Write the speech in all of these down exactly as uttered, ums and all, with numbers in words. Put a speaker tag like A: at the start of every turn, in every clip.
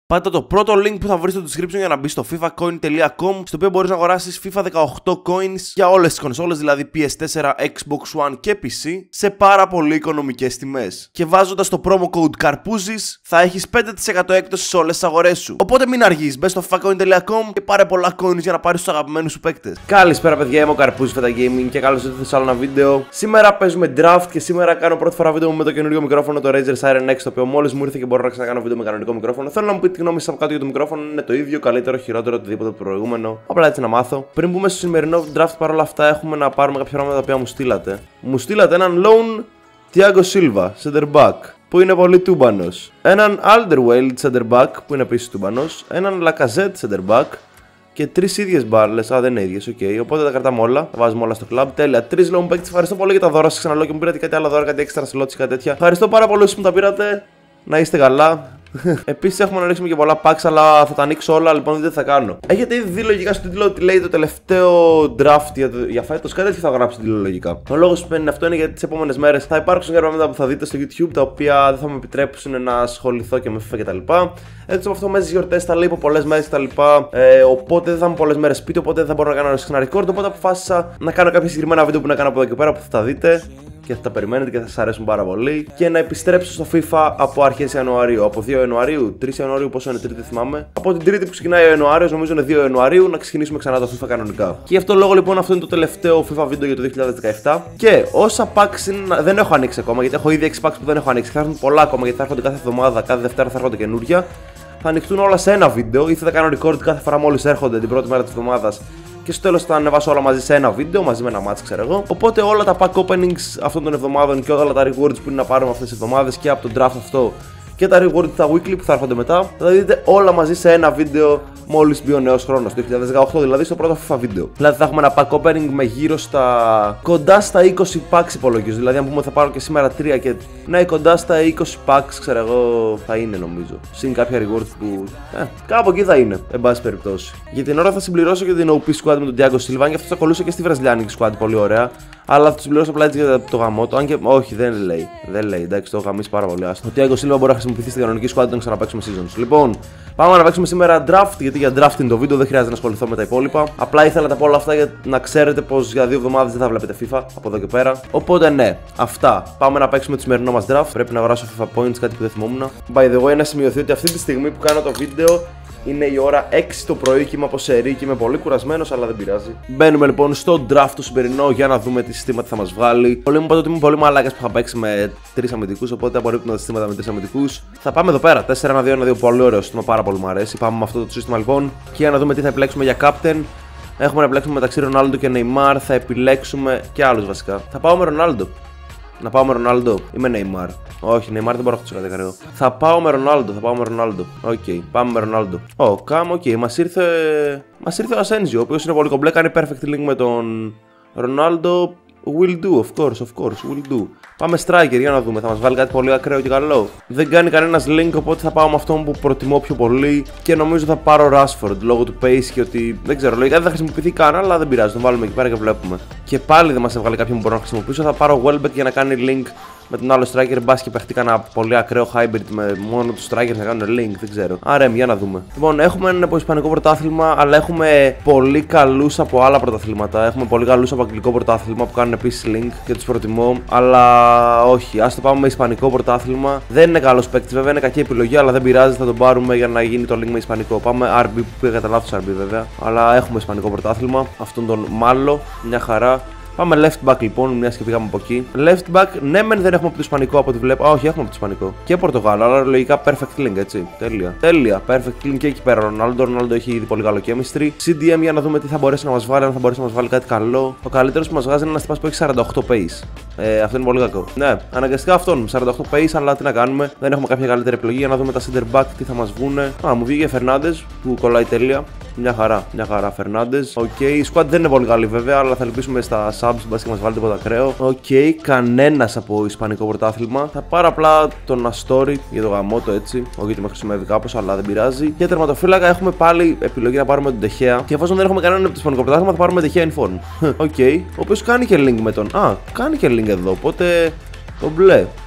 A: Πάτα το πρώτο link που θα βρεις στο description για να μπεις στο FIFA coin τελεία com, στο οποίο μπορείς να αγοράσεις FIFA δεκαοκτώ coins για όλες τις κονσόλες, δηλαδή πι ες φορ, Xbox One και πι σι, σε πάρα πολύ οικονομικές τιμές. Και βάζοντας το promo code Karpouzis θα έχεις πέντε τοις εκατό έκπτωση σε όλες τις αγορές σου. Οπότε μην αργείς, μπες στο FIFA coin τελεία com και πάρε πολλά coins για να πάρεις τους αγαπημένους σου παίκτες. Καλησπέρα παιδιά, είμαι ο Karpouzis Feta Gaming και καλώς ήρθατε σε άλλο ένα βίντεο. Σήμερα παίζουμε draft και σήμερα κάνω πρώτη φορά βίντεο με το καινούριο μικρόφωνο, το Razer Siren X, το οποίο μόλις μου ήρθε και μπορώ να ξανακάνω βίντεο με κανονικό μικρόφωνο. Θέλω να μου πείτε τη γνώμη σας από κάτω για το μικρόφωνο, είναι το ίδιο, καλύτερο, χειρότερο, οτιδήποτε το προηγούμενο. Απλά έτσι να μάθω. Πριν μπούμε στο σημερινό draft, παρόλα αυτά έχουμε να πάρουμε κάποια πράγματα τα οποία μου στείλατε. Μου στείλατε έναν loan Thiago Silva, center back, που είναι πολύ τούμπανος. Έναν Alderweireld center back, που είναι επίσης τούμπανος. Έναν Lacazette center back. Και τρεις ίδιες μπάλες. Α, δεν είναι ίδιες, οκ. Okay. Οπότε τα κρατάμε όλα. Τα βάζουμε όλα στο club. Τέλεια. Τρεις loan παίκτες. Ευχαριστώ πολύ για τα δώρα σας. Ξαναλέω και μου πήρατε κάτι άλλο δώρα, κάτι extra slots και κάτι τέτοια. Ευχαριστώ πάρα πολύ όσους μου τα πήρατε. Να είστε καλά. Επίσης έχουμε να ρίξουμε και πολλά packs, αλλά θα τα ανοίξω όλα, λοιπόν δεν θα κάνω. Έχετε ήδη δει λογικά στο τίτλο ότι λέει το τελευταίο draft για, το, για φέτος, κάτι τέτοιο θα γράψει τίτλο λογικά. Ο λόγος που σημαίνει αυτό είναι γιατί τις επόμενες μέρες θα υπάρξουν πράγματα που θα δείτε στο YouTube, τα οποία δεν θα με επιτρέψουν να ασχοληθώ και με FIFA κτλ. Έτσι από αυτό μέσα στις γιορτές θα λείπω πολλές μέρες κτλ. Ε, οπότε δεν θα είμαι πολλές μέρες σπίτι, οπότε δεν θα μπορώ να κάνω ένα record. Οπότε αποφάσισα να κάνω κάποια συγκεκριμένα βίντεο που να κάνω από εδώ και πέρα που θα τα δείτε και θα τα περιμένετε και θα σας αρέσουν πάρα πολύ. Και να επιστρέψω στο FIFA από αρχές Ιανουαρίου. Από δύο Ιανουαρίου, τρεις Ιανουαρίου, πόσο είναι Τρίτη, θυμάμαι. Από την Τρίτη που ξεκινάει ο Ιανουάριος, νομίζω είναι δύο Ιανουαρίου, να ξεκινήσουμε ξανά το FIFA κανονικά. Και γι' αυτό λόγο λοιπόν αυτό είναι το τελευταίο FIFA βίντεο για το δύο χιλιάδες δεκαεπτά. Και όσα packs είναι, δεν έχω ανοίξει ακόμα, γιατί έχω ήδη έξι packs που δεν έχω ανοίξει. Θα έρθουν πολλά ακόμα, γιατί θα έρχονται κάθε εβδομάδα, κάθε Δευτέρα θα έρχονται καινούρια. Θα ανοιχτούν όλα σε ένα βίντεο, ή θα τα κάνω record κάθε φορά μόλις έρχονται την πρώτη μέρα της εβδομάδας. Και στο τέλος θα ανεβάσω όλα μαζί σε ένα βίντεο, μαζί με ένα match, ξέρω εγώ. Οπότε όλα τα pack openings αυτών των εβδομάδων και όλα τα rewards που είναι να πάρουμε αυτές τις εβδομάδες και από τον draft αυτό και τα rewards τα weekly που θα έρχονται μετά, θα δείτε όλα μαζί σε ένα βίντεο μόλις μπει ο νέος χρόνος, το δύο χιλιάδες δεκαοκτώ, δηλαδή στο πρώτο FIFA βίντεο. Δηλαδή θα έχουμε ένα pack opening με γύρω στα κοντά στα είκοσι packs υπολογίζω. Δηλαδή, αν πούμε θα πάρω και σήμερα τρία και ναι, κοντά στα είκοσι packs, ξέρω εγώ, θα είναι νομίζω. Συν κάποια rewards που. Ε, κάπου εκεί θα είναι, εν πάση περιπτώσει. Για την ώρα θα συμπληρώσω και την ο πι squad με τον Thiago Silva, και αυτό θα ακολούθησε και στη βραζιλιάνικη squad, πολύ ωραία. Αλλά θα το συμπληρώσω απλά έτσι για το γαμό του. Αν και όχι, δεν λέει. Δεν λέει, εντάξει, το έχω γαμίσει πάρα πολύ. Άστο. Ο Thiago Silva μπορεί να χρησιμοποιηθεί στην κανονική squad όταν ξαναπαίξουμε seasons. Λοιπόν, πάμε να παίξουμε σήμερα draft, γιατί για draft είναι το βίντεο, δεν χρειάζεται να ασχοληθώ με τα υπόλοιπα. Απλά ήθελα να τα πω όλα αυτά για να ξέρετε πως για δύο εβδομάδες δεν θα βλέπετε FIFA από εδώ και πέρα. Οπότε ναι, αυτά. Πάμε να παίξουμε το σημερινό μας draft. Πρέπει να αγοράσω FIFA points, κάτι που δεν θυμόμουν. By the way, να σημειωθεί ότι αυτή τη στιγμή που κάνω το βίντεο είναι η ώρα έξι το πρωί και είμαι από σερί και είμαι πολύ κουρασμένος, αλλά δεν πειράζει. Μπαίνουμε λοιπόν στο draft το σημερινό για να δούμε τι συστήματα θα μας βγάλει. Πολλοί μου είπατε ότι είμαι πολύ μαλάκας που είχα παίξει με τρεις αμυντικούς, οπότε απορρίπτω τα συστήματα με τρεις αμυντικούς. Θα πάμε εδώ πέρα. τέσσερα ένα δύο ένα δύο, πολύ ωραίο σύστημα, πάρα πολύ μου αρέσει. Πάμε με αυτό το σύστημα λοιπόν και για να δούμε τι θα επιλέξουμε για captain. Έχουμε να επιλέξουμε μεταξύ Ρονάλντο και Neymar, θα επιλέξουμε και άλλους βασικά. Θα πάω με Ρονάλντο. Να πάω με Ρονάλντο ή με Neymar. Όχι, Neymar δεν μπορώ να χτίσω κάτι καρέο. Θα πάω με Ρονάλντο, θα πάω με Ρονάλντο. Οκ, okay, πάμε με Ρονάλντο. Ω, κάμ, οκ, μας ήρθε. Μας ήρθε ο Ασένζιο, ο οποίος είναι πολύ κομπλέ, κάνει perfect link με τον Ρονάλντο. Will do, of course, of course, will do. Πάμε striker για να δούμε, θα μας βάλει κάτι πολύ ακραίο και καλό. Δεν κάνει κανένας link, οπότε θα πάω με αυτόν που προτιμώ πιο πολύ. Και νομίζω θα πάρω Rashford λόγω του pace και ότι δεν ξέρω, λογικά δεν θα χρησιμοποιηθεί καν, αλλά δεν πειράζει, τον βάλουμε εκεί πέρα και βλέπουμε. Και πάλι δεν μας έβγαλε κάποιον που μπορώ να χρησιμοποιήσω. Θα πάρω Welbeck για να κάνει link με τον άλλο striker. Μπας και παιχτεί ένα πολύ ακραίο hybrid με μόνο του striker να κάνουν link, δεν ξέρω. Άρα, για να δούμε. Λοιπόν, έχουμε ένα από ισπανικό πρωτάθλημα, αλλά έχουμε πολύ καλούς από άλλα πρωταθλήματα. Έχουμε πολύ καλούς από αγγλικό πρωτάθλημα που κάνουν επίσης link και τους προτιμώ. Αλλά όχι, ας το πάμε με ισπανικό πρωτάθλημα. Δεν είναι καλός παίκτης, βέβαια είναι κακή επιλογή, αλλά δεν πειράζει, θα τον πάρουμε για να γίνει το link με ισπανικό. Πάμε αρ μπι που πήγα κατά λάθος αρ μπι βέβαια. Αλλά έχουμε ισπανικό πρωτάθλημα. Αυτόν τον Μάλλο, μια χαρά. Πάμε left back λοιπόν, μια και πήγαμε από εκεί. Left back, ναι, μεν δεν έχουμε από το Ισπανικό από ό,τι βλέπω. Α, όχι, έχουμε από το Ισπανικό. Και Πορτογάλο, αλλά λογικά perfect link, έτσι. Τέλεια. Τέλεια. Perfect link και εκεί πέρα. Ρονάλντο, Ρονάλντο έχει ήδη πολύ καλό chemistry. σι ντι εμ για να δούμε τι θα μπορέσει να μας βάλει, αν θα μπορέσει να μας βάλει κάτι καλό. Ο καλύτερος που μας βγάζει είναι ένα τυπάς που έχει σαράντα οκτώ pace. Ε, αυτό είναι πολύ κακό. Ναι, αναγκαστικά αυτόν. σαράντα οκτώ pace, αλλά τι να κάνουμε. Δεν έχουμε κάποια καλύτερη επιλογή για να δούμε τα center back τι θα μας βγούνε. Α, μου βγήκε Φερνάντες που κολλάει τέλεια. Μια χαρά, μια χαρά Φερνάντες. Οκ, okay. Η squad δεν είναι πολύ καλή βέβαια, αλλά θα ελπίσουμε στα subs μπας και μας βάλει τίποτα ακραίο. Οκ, okay. Κανένας από ισπανικό πρωτάθλημα. Θα πάρω απλά τον Αστόρι για το γαμότο έτσι. Όχι γιατί με χρησιμεύει κάπως, αλλά δεν πειράζει. Για τερματοφύλακα έχουμε πάλι επιλογή να πάρουμε τον Τεχέα. Και εφόσον δεν έχουμε κανέναν από το ισπανικό πρωτάθλημα, θα πάρουμε Τεχέα Inform. Οκ, okay. Ο οποίος κάνει και link με τον. Α, κάνει και link εδώ, οπότε. Το μπλε.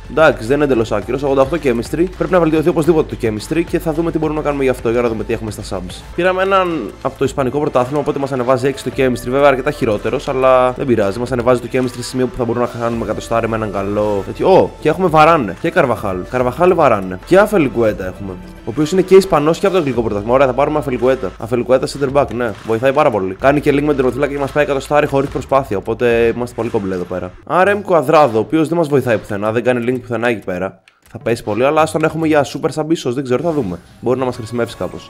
A: Εντάξει, δεν είναι εντελώς άκυρος. ογδόντα οκτώ chemistry. Πρέπει να βελτιωθεί οπωσδήποτε το chemistry και θα δούμε τι μπορούμε να κάνουμε γι' αυτό. Για να δούμε τι έχουμε στα subs. Πήραμε έναν από το Ισπανικό πρωτάθλημα, οπότε μας ανεβάζει έξι το chemistry. Βέβαια αρκετά χειρότερος, αλλά δεν πειράζει. Μας ανεβάζει το chemistry σε σημείο που θα μπορούμε να κάνουμε εκατοστάρι με έναν καλό. Ω, oh, και έχουμε Βαράνε και Καρβαχάλ. Καρβαχάλ Βαράνε. Και Αφελικουέτα έχουμε. Ο οποίος είναι και Ισπανός και από το Αγγλικό πρωτάθλημα. Ωραία, θα πάρουμε Αφελικουέτα. Αφελικουέτα center back, ναι. Βοηθάει πάρα πολύ. Κάνει και link με την τερματοφύλακα και μας πάει εκατοστάρι χωρίς προσπάθεια. Οπότε είμαστε πολύ κομπλέ εδώ πέρα. Άρα Εμ Κουαδράδο, ο οποίος δεν μας βοηθάει πουθενά, δεν κάνει link πουθενά εκεί πέρα. Θα πέσει πολύ, αλλά ας τον έχουμε για super sub ίσως, δεν ξέρω, θα δούμε. Μπορεί να μας χρησιμεύσει κάπως.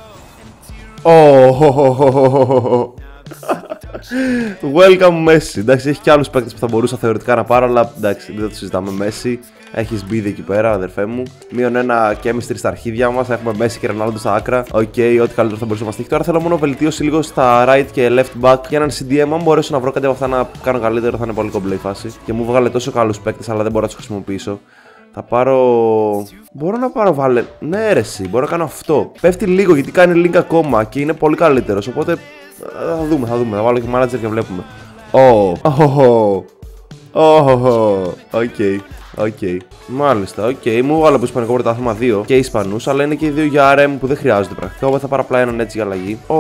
A: Oh, welcome Messi. Εντάξει, έχει και άλλους παίκτες που θα μπορούσα θεωρητικά να πάρω, αλλά εντάξει, δεν το συζητάμε. Messi, έχεις μπει εκεί πέρα, αδερφέ μου. Μείον ένα chemistry στα αρχίδια μας. Έχουμε Messi και Ronaldo στα άκρα. Οκ, okay, ό,τι καλύτερο θα μπορούσε να μας τύχει. Τώρα θέλω μόνο βελτίωση λίγο στα right και left back για έναν σι ντι εμ. Αν μπορέσω να βρω κάτι από αυτά να κάνω καλύτερο, θα είναι πολύ κομπλέ η φάση. Και μου βγάλε τόσο καλούς παίκτες, αλλά δεν μπορώ να τους χρησιμοποιήσω. Θα πάρω. Μπορώ να πάρω βάλε. Ναι, ρε, εσύ, μπορώ να κάνω αυτό. Πέφτει λίγο γιατί κάνει link ακόμα και είναι πολύ καλύτερος. Οπότε θα δούμε, θα δούμε. Θα βάλω και manager και βλέπουμε. Ω, οκ, οκ. Μάλιστα, οκ. Μου βάλω από Ισπανικό πρωτάθλημα δύο και Ισπανούς, αλλά είναι και οι δύο για αρ εμ που δεν χρειάζονται πρακτικά. Οπότε θα πάρω απλά έναν έτσι για αλλαγή. Ω,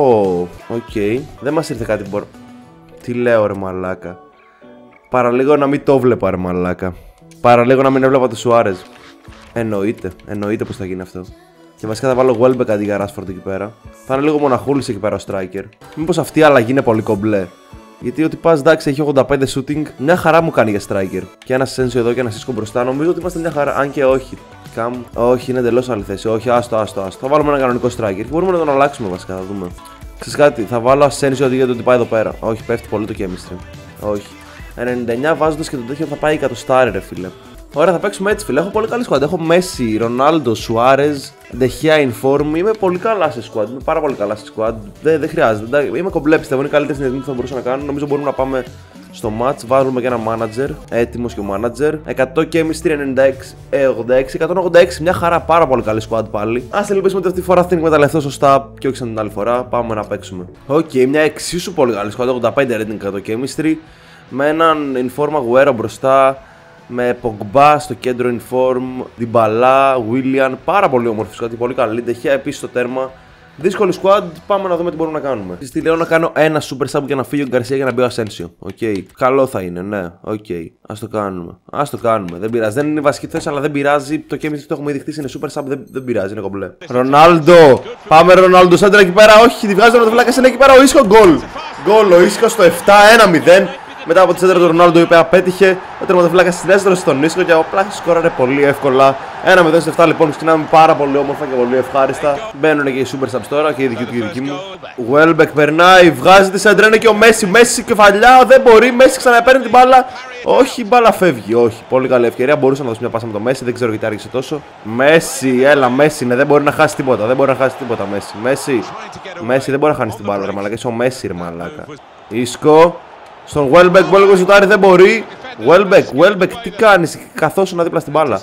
A: οκ. Δεν μας ήρθε κάτι που μπορώ. Τι λέω, ρε μαλάκα. Παραλίγο να μην το βλέπα, ρε μαλάκα. Παραλίγο να μην έβλεπα το Σουάρεζ. Εννοείται, εννοείται πως θα γίνει αυτό. Και βασικά θα βάλω Welbeck αντί για Rashford εκεί πέρα. Θα είναι λίγο μοναχούλης εκεί πέρα ο striker. Μήπως αυτή η αλλαγή είναι πολύ κομπλέ. Γιατί ότι πας εντάξει έχει ογδόντα πέντε shooting, μια χαρά μου κάνει για striker. Και ένα Sensio εδώ και ένα Σίσκο μπροστά. Νομίζω ότι είμαστε μια χαρά, αν και όχι. Καμ. Όχι, είναι εντελώς άλλη θέση. Όχι, άστο, άστο, άστο. Θα βάλουμε ένα κανονικό striker και μπορούμε να τον αλλάξουμε βασικά, θα δούμε. Ξέρεις κάτι, θα βάλω Asensio αντί για το ότι πάει εδώ πέρα. Όχι, πέφτει πολύ το chemistry. Όχι. ενενήντα εννιά βάζοντας και το τέτοιο θα πάει εκατοστάρι, ρε φίλε. Ωραία, θα παίξουμε έτσι, φίλε. Έχω πολύ καλή squad. Έχω Messi, Ronaldo, Suarez, De Gea in form. Είμαι πολύ καλά σε squad. Είμαι πάρα πολύ καλά σε squad. Δεν, δεν χρειάζεται. Είμαι κομπλέ, πιστεύω. Είναι οι καλύτεροι συνδεσμοί που θα μπορούσα να κάνω. Νομίζω μπορούμε να πάμε στο match. Βάλουμε και ένα manager. Έτοιμος και ο manager. εκατό chemistry, ενενήντα έξι, ογδόντα έξι, εκατόν ογδόντα έξι. Μια χαρά, πάρα πολύ καλή squad πάλι. Ας ελπίσουμε ότι αυτή τη φορά θα την εκμεταλλευτώ σωστά και όχι σαν την άλλη φορά. Πάμε να παίξουμε. Οκ, okay, μια εξίσου πολύ καλή squad. ογδόντα πέντε rating, εκατό chemistry. Με έναν inform Aguero μπροστά. Με Pogba στο κέντρο inform, Dybala, Willian, πάρα πολύ όμορφη squad, πολύ καλή. De Gea επίσης στο τέρμα. Δύσκολη squad, πάμε να δούμε τι μπορούμε να κάνουμε. Στη λέω να κάνω ένα super sub για να φύγει ο Γκαρσία για να μπει ο Asensio. Οκ, okay. Καλό θα είναι, ναι, οκ. Okay. Ας το κάνουμε. Ας το κάνουμε. Δεν πειράζει. Δεν είναι η βασική θέση, αλλά δεν πειράζει. Το chemistry το έχουμε ήδη χτίσει, είναι super sub, δεν, δεν πειράζει, είναι κομπλέ. Ρονάλντο! Πάμε Ρονάλντο, σέντρα εκεί πέρα. Όχι, τη βγάζει το βλάκα, είναι εκεί πέρα ο Ίσκο γκολ. Γκολ, ο Ίσκο στο επτά ένα μηδέν. Μετά από τη σέντρα του Ρονάλντο, η οποία απέτυχε, ο τερματοφύλακας συνέστρωσε στον Ίσκο και απλά σκόραρε πολύ εύκολα. ένα μηδέν σε επτά λοιπόν, ξεκινάμε πάρα πολύ όμορφα και πολύ ευχάριστα. Μπαίνουν και οι super subs τώρα και οι δικοί του και οι δικοί μου. Welbeck περνάει, βγάζει τη σέντρα, είναι και ο Messi. Messi κεφαλιά, δεν μπορεί. Messi ξαναπαίρνει την μπάλα. Όχι, η μπάλα φεύγει. Όχι, πολύ καλή ευκαιρία. Μπορούσα να δώσω μια πάσα με το Messi, δεν ξέρω γιατί άργησε τόσο. Messi, έλα, Messi, ναι, δεν μπορεί να χάσει τίποτα. Δεν μπορεί να χάσει τίποτα, Messi. Messi, Messi δεν μπορεί να χάσει την μπάλα, ρε μαλάκα. Είσαι ο Messi, ρε μαλάκα. Ίσκο. Στον Welbeck, Welbeck σουτάρει, δεν μπορεί. Welbeck, Welbeck, τι κάνεις, καθώς να δίπλα στην μπάλα.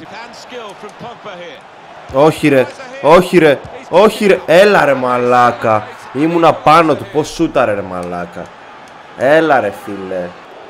A: Όχι ρε, όχι ρε, όχι ρε. Έλα ρε μαλάκα. Ήμουνα πάνω του, πως σούταρε ρε μαλάκα. Έλα ρε φίλε.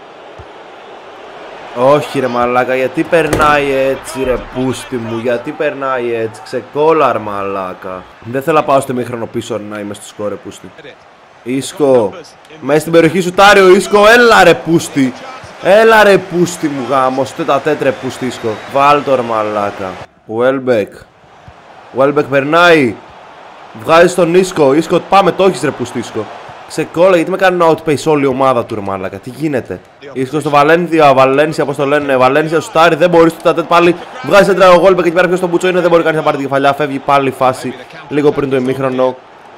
A: Όχι ρε μαλάκα, γιατί περνάει έτσι ρε πούστη μου. Γιατί περνάει έτσι, ξεκόλα ρε μαλάκα. Δεν θέλω να πάω στο μήχρονο πίσω να είμαι στο σκορ ρε πούστη. Ίσκο, μέσα στην περιοχή σου τάρει ο Ίσκο, έλα ρε πούστη. Έλα ρε πούστη μου γάμος, τέτα τέτρε πούστη Ίσκο. Βάλ το ρε μαλάκα. Welbeck. Welbeck περνάει. Βγάζει τον Ίσκο, Ίσκο πάμε το έχεις ρε πούστη Ίσκο. Ξεκόλα γιατί με κάνει να outpace όλη η ομάδα του ρε μαλάκα, τι γίνεται. Ίσκο στο Βαλένθια, Βαλένσια όπως το λένε, Βαλένσια σου τάρει, δεν μπορεί στο τέτ πάλι. Βγάζει έντρα ο Welbeck εκεί πέρα ποιος τον μπουτσό είναι, δεν μπορεί κανείς να πάρει την κεφαλιά, φεύγει πάλι η φάση λίγο πριν το ημίχρονο.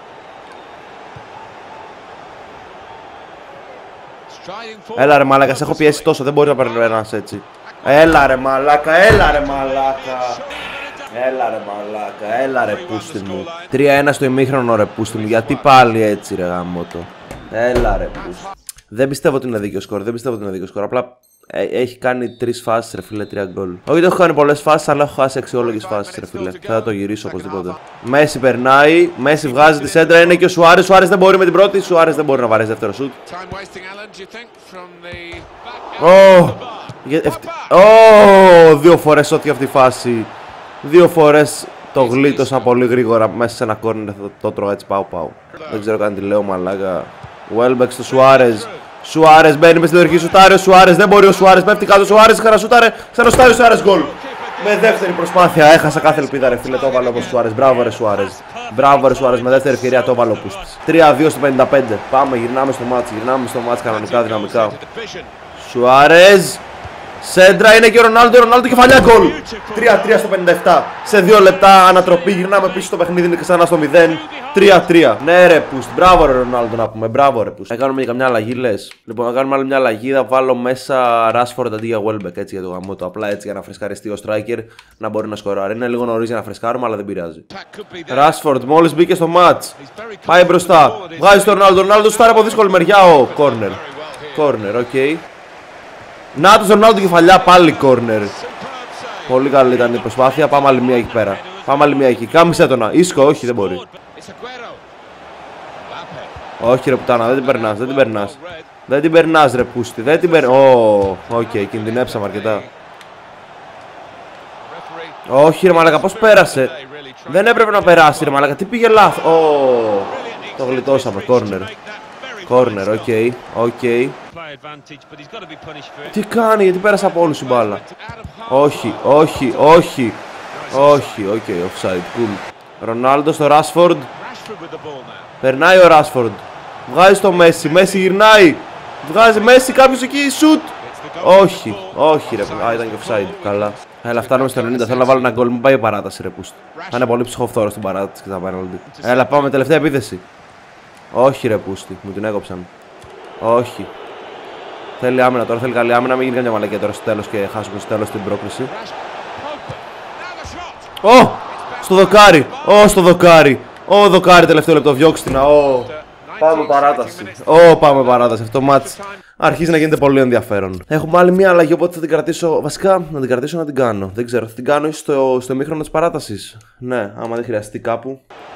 A: Έλα ρε μαλάκα, σε έχω πιέσει τόσο, δεν μπορεί να περνάς έτσι. Έλα ρε μαλάκα, έλα ρε μαλάκα. Έλα ρε μαλάκα, έλα ρε πούστη μου. τρία ένα στο ημίχρονο ρε πούστη μου, γιατί πάλι έτσι ρε γαμώτο. Έλα ρε πούστη. Δεν πιστεύω ότι είναι δίκαιο σκορ, δεν πιστεύω ότι είναι δίκαιο σκορ, απλά έχει κάνει τρεις φάσεις ρε φίλε, τρία γκολ. Όχι δεν έχω κάνει πολλές φάσεις, αλλά έχω χάσει αξιόλογες φάσεις ρε φίλε. Θα το γυρίσω οπωσδήποτε. Μέση περνάει, Μέση βγάζει τη σέντρα, είναι και ο Σουάρες. Σουάρες δεν μπορεί με την πρώτη, Σουάρες δεν μπορεί να βαρέσει δεύτερο σουτ. Oh, Ω, δύο φορές ό,τι αυτή η φάση. Δύο φορές το γλίτωσα πολύ γρήγορα μέσα σε ένα κόρνερ. Το, το τρώγα έτσι πάω πάω. Δεν ξέρω καν τι λέω, μαλάκα. Welbeck στο Σουάρες. Σουάρες μπαίνει με στην λογική, σουτάρει ο Σουάρες. Δεν μπορεί ο Σουάρες, πέφτει κάτω ο Σουάρες. Ξανασούταρε, ξανασούταρε ο Σουάρες, γκολ. Με δεύτερη προσπάθεια έχασα κάθε ελπίδα, ρε φίλε. Το έβαλε όπως Σουάρες. Μπράβο, ρε Σουάρες. Μπράβο, ρε Σουάρες. Με δεύτερη ευκαιρία το έβαλε ο Πούστης. τρία δύο στο πενήντα πέντε. Πάμε, γυρνάμε στο μάτς. Γυρνάμε στο μάτς κανονικά, δυναμικά. Σουάρες. Σέντρα είναι και ο Ρονάλντο. Ρονάλντο κεφαλιά, γκολ. τρία τρία στο πενήντα επτά. Σε δύο λεπτά ανατροπή. Γυρνάμε πίσω στο παιχνίδι. Είναι ξανά στο μηδέν. τρία τρία. Ναι, ρε Πούστ. Μπράβο, ρε Ρονάλντο να πούμε. Μπράβο, ρε Πούστ. Θα κάνουμε και καμιά αλλαγή, λες. Λοιπόν, θα κάνουμε άλλη μια αλλαγή. Θα βάλω μέσα Rashford αντί για Welbeck. Έτσι για το γαμό του. Απλά έτσι για να φρεσκαριστεί ο striker να μπορεί να σκοράρει. Είναι λίγο νωρίς για να φρεσκάρουμε, αλλά δεν πειράζει. Rashford μόλις μπήκε στο match. Πάει μπροστά. Βγάζει τον Ρονάλντο. Ρονάλντο στάρει από δύσκολη μεριά. Ο corner. Corner, οκ. Okay. Να του Ρονάλντο κεφαλιά, πάλι corner. Πολύ καλή ήταν η προσπάθεια. Πάμε άλλη μία εκεί πέρα. Πάμε άλλη μία εκεί. Κάμισε τον. Ίσκο, όχι, δεν μπορεί. Όχι, ρε πουτάνα, δεν την περνάς, δεν την περνάς. Δεν την περνάς, ρε Πούστη. Δεν την περνάς. Ω, οκ, κινδυνέψαμε αρκετά. Όχι, ρε μαλάκα, πώς πέρασε. Δεν έπρεπε να περάσει, ρε μαλάκα. Τι πήγε λάθος. Ω, το γλιτώσαμε. Corner. Corner, οκ, okay, οκ. Okay. Τι κάνει, γιατί πέρασε από όλους η μπάλα. Όχι, όχι, όχι. Όχι, οκ, okay, offside, cool. Ρονάλντο στο Rashford. Περνάει ο Rashford. Βγάζει στο Μέση, Μέση γυρνάει. Βγάζει Μέση, κάποιος εκεί, shoot. Όχι, όχι ρε, α, ήταν και offside, καλά. Έλα, φτάνουμε στο ενενήντα, θέλω να βάλω ένα γκολ, μην πάει η παράταση ρε πούστη. Θα είναι πολύ ψυχοφθόρο στην παράταση και τα πέναλτι. Έλα, πάμε, τελευταία επίθεση. Όχι ρε πούστη, μου την έκοψαν. Όχι. Θέλει άμυνα τώρα, θέλει καλή άμυνα, μην γίνει καμιά μαλακία τώρα στο τέλος και χάσουμε στο τέλος την πρόκριση. Ω! Στο δοκάρι! Ω, στο δοκάρι! Ω, δοκάρι τελευταίο λεπτό, διώξτε την. Ω! Πάμε παράταση. Ω, πάμε παράταση. Αυτό το μάτς αρχίζει να γίνεται πολύ ενδιαφέρον. Έχουμε άλλη μια αλλαγή, οπότε θα την κρατήσω. Βασικά, να την κρατήσω να την κάνω. Δεν ξέρω, θα την κάνω στο, στο ημίχρονο της παράτασης. Ναι, άμα δεν χρειαστεί κάπου.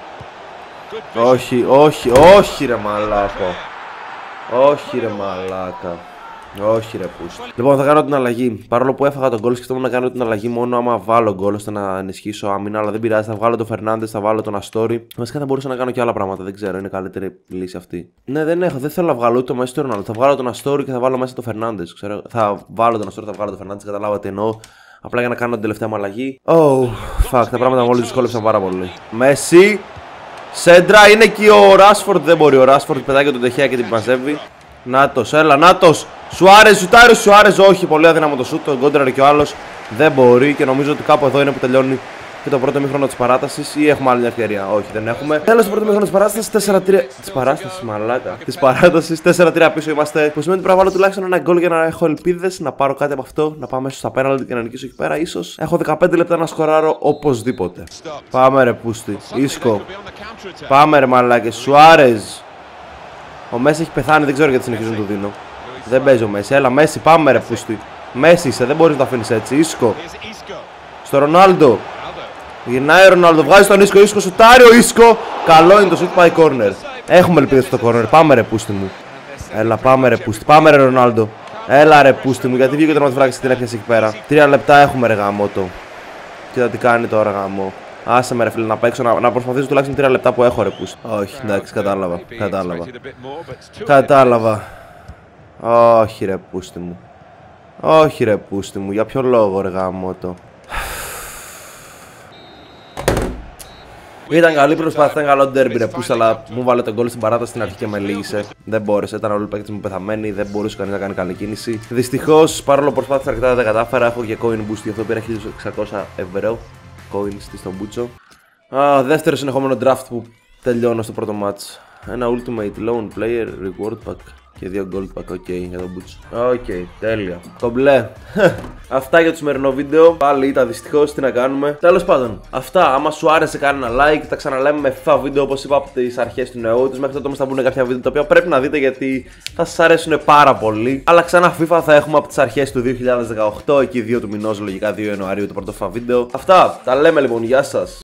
A: Όχι, όχι, όχι ρε μαλάκα. Όχι ρε μαλάκα. Όχι ρε πούστη. Λοιπόν, θα κάνω την αλλαγή. Παρόλο που έφαγα τον γκολ, σκεφτόμουν να κάνω την αλλαγή μόνο άμα βάλω γκολ ώστε να ενισχύσω άμυνα. Αλλά δεν πειράζει, θα βγάλω τον Φερνάντες, θα βάλω τον Αστόρι. Βασικά θα μπορούσα να κάνω και άλλα πράγματα. Δεν ξέρω, είναι καλύτερη λύση αυτή. Ναι, δεν έχω, δεν θέλω να βγάλω ούτε το Μέση του Ρονάλντο. Θα βγάλω τον Αστόρι και θα βάλω μέσα τον Φερνάντες. Ξέρω, θα βάλω τον Αστόρι, θα βγάλω τον Φερνάντες, καταλάβατε τι εννοώ. Απλά για να κάνω την τελευταία μου αλλαγή. Oh, fuck, τα πράγματα μόλις δυσκόλεψαν πάρα πολύ. Μέση. Σέντρα, είναι εκεί ο Rashford, δεν μπορεί. Ο Rashford πετάει και τον Τεχέα και την μαζεύει. Νάτος, έλα, Νάτος. Σουάρες, σουτάρει, Σουάρες, όχι. Πολύ αδύναμο το σουτ. Τον κόντραρε και ο άλλος δεν μπορεί. Και νομίζω ότι κάπου εδώ είναι που τελειώνει και το πρώτο μήχρονο της παράτασης. Ή έχουμε άλλη μια ευκαιρία. Όχι, δεν έχουμε. Τέλος, το πρώτο μήχρονο της παράτασης. τέσσερα τρία. Της παράτασης, μαλάκα. Της παράτασης. τέσσερα τρία πίσω είμαστε. Που σημαίνει ότι πρέπει να βάλω τουλάχιστον ένα γκολ για να έχω ελπίδες να πάρω κάτι από αυτό. Να πάω μέσα στα πέναλτι και να νικήσω εκεί πέρα. Ίσως έχω δεκαπέντε λεπτά να σκοράρω οπωσδήποτε. Πάμε ρε πούστη. Ίσκο. Πάμε ρε μαλάκε. Σουάρες. Ο Μέση έχει πεθάνει, δεν ξέρω γιατί συνεχίζουν να του δίνω. Δεν παίζει ο Μέση. Έλα, Μέση, πάμε ρε πούστη. Μέση είσαι, δεν μπορείς να το αφήνεις έτσι. Ίσκο. Στο Ρονάλντο. Γυρνάει ο Ρονάλντο, βγάζει τον Ίσκο. Ίσκο σουτάρει ο Ίσκο. Καλό είναι το σουτ, πάει corner. Έχουμε ελπίδες στο corner. Πάμε ρε πούστη μου. Έλα, πάμε ρε πούστη. Πάμε ρε Ρονάλντο. Έλα ρε πούστη μου, γιατί βγήκε το τερματοφυλάκης και την έπιασε εκεί πέρα. Τρία λεπτά έχουμε ρε γαμότο. Κοίτα τι κάνει τώρα γαμό. Άσε με ρε φίλε να παίξω, να, να προσπαθήσω τουλάχιστον τρία λεπτά που έχω ρε πούστη. Όχι, εντάξει, κατάλαβα. Κατάλαβα. Κατάλαβα. Όχι ρε πούστη μου. Όχι ρε πούστη μου, για ποιο λόγο ρε γαμότο. Ήταν καλή προσπάθεια, ήταν καλό ντέρμπι ρε πούστη, αλλά μου βάλε τον γκολ στην παράταση στην αρχή και με λύγησε. Δεν μπόρεσε, ήταν όλοι οι παίκτες μου πεθαμένοι, δεν μπορούσε κανείς να κάνει καλή κίνηση. Δυστυχώς, παρόλο που προσπάθησα αρκετά δεν τα κατάφερα, έχω και coin boost, γι' αυτό πήρα χίλια εξακόσια ευρώ coins στη στον Μπούτσο. Α, δεύτερο συνεχόμενο draft που τελειώνω στο πρώτο match. Ένα ultimate loan player reward pack και δύο gold pack, ok, για τον Μπούτσο. Οκ, okay, τέλεια. Κομπλέ. Αυτά για το σημερινό βίντεο. Πάλι ήταν δυστυχώς, τι να κάνουμε. Τέλος πάντων, αυτά. Άμα σου άρεσε, κάνε ένα like. Τα ξαναλέμε με FIFA βίντεο όπως είπα από τις αρχές του νέου τους. Μέχρι τότε όμως θα μπουν κάποια βίντεο τα οποία πρέπει να δείτε γιατί θα σας αρέσουν πάρα πολύ. Αλλά ξανά FIFA θα έχουμε από τις αρχές του δύο χιλιάδες δεκαοκτώ, εκεί δύο του μηνός, λογικά δύο Ιανουαρίου το πρώτο FIFA βίντεο. Αυτά. Τα λέμε λοιπόν. Γεια σας.